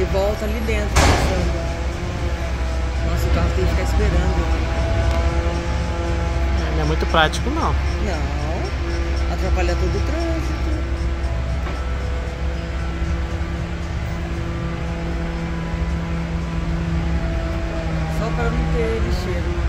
Aí volta ali dentro, passando. Nossa, o carro tem que ficar esperando. Não é muito prático, não. Não, atrapalha todo o trânsito. Só para não ter lixeiro.